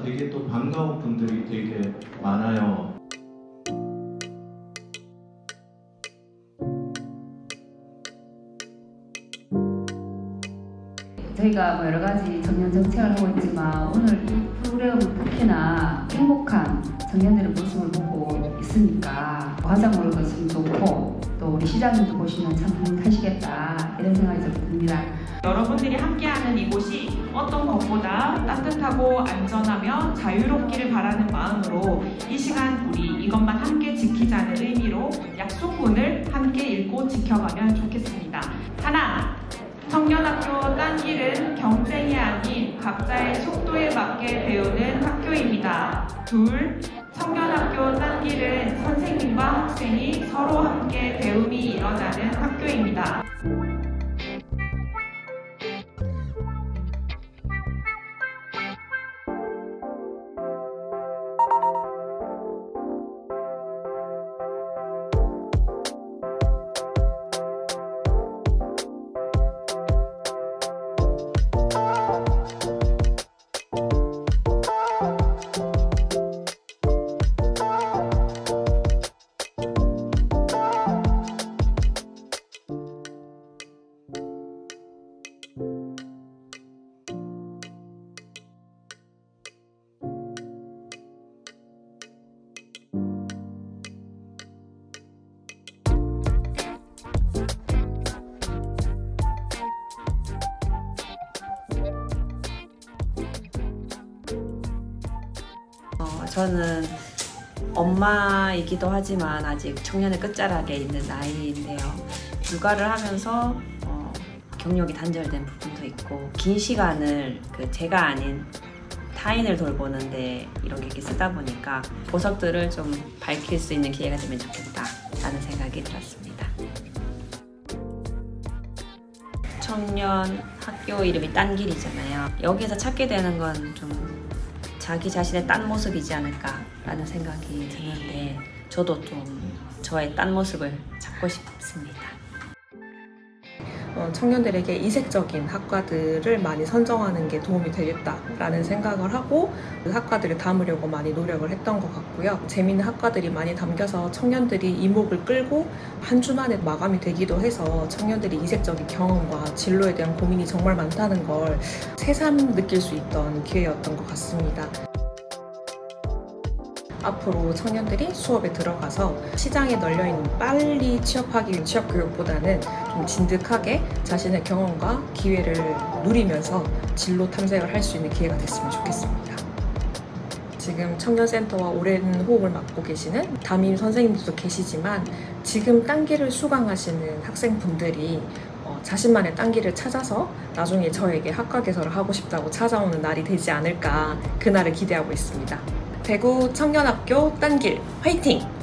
되게 또 반가운 분들이 되게 많아요. 저희가 여러 가지 청년 정책을 하고 있지만 오늘 이 프로그램을 특히나 행복한 청년들의 모습을 보고 있으니까 화장을 것이 좋고 또 우리 시장님도 보시면 참 행복하시겠다 이런 생각이 좀 듭니다. 여러분들이 함께하는 이곳이 어떤 것보다 따뜻하고 안전하며 자유롭기를 바라는 마음으로 이 시간 우리 이것만 함께 지키자는 의미로 약속문을 함께 읽고 지켜가면 좋겠습니다. 하나, 청년학교 딴 길은 경쟁이 아닌 각자의 속도에 맞게 배우는 학교입니다. 둘, 청년학교 딴 길은 선생님과 학생이 서로 함께 배움이 일어나는 학교입니다. 저는 엄마이기도 하지만 아직 청년의 끝자락에 있는 나이인데요. 육아를 하면서 경력이 단절된 부분도 있고 긴 시간을 제가 아닌 타인을 돌보는데 이렇게 쓰다 보니까 보석들을 좀 밝힐 수 있는 기회가 되면 좋겠다라는 생각이 들었습니다. 청년 학교 이름이 딴 길이잖아요. 여기서 찾게 되는 건 좀 자기 자신의 딴 모습이지 않을까라는 생각이 드는데 저도 좀 저의 딴 모습을 찾고 싶습니다. 청년들에게 이색적인 학과들을 많이 선정하는 게 도움이 되겠다라는 생각을 하고 그 학과들을 담으려고 많이 노력을 했던 것 같고요. 재미있는 학과들이 많이 담겨서 청년들이 이목을 끌고 한 주 만에 마감이 되기도 해서 청년들이 이색적인 경험과 진로에 대한 고민이 정말 많다는 걸 새삼 느낄 수 있던 기회였던 것 같습니다. 앞으로 청년들이 수업에 들어가서 시장에 널려있는 빨리 취업하기 위한 취업교육보다는 좀 진득하게 자신의 경험과 기회를 누리면서 진로 탐색을 할 수 있는 기회가 됐으면 좋겠습니다. 지금 청년센터와 오랜 호흡을 맡고 계시는 담임 선생님들도 계시지만 지금 딴 길을 수강하시는 학생분들이 자신만의 딴 길을 찾아서 나중에 저에게 학과 개설을 하고 싶다고 찾아오는 날이 되지 않을까 그날을 기대하고 있습니다. 대구 청년학교 딴 길 화이팅!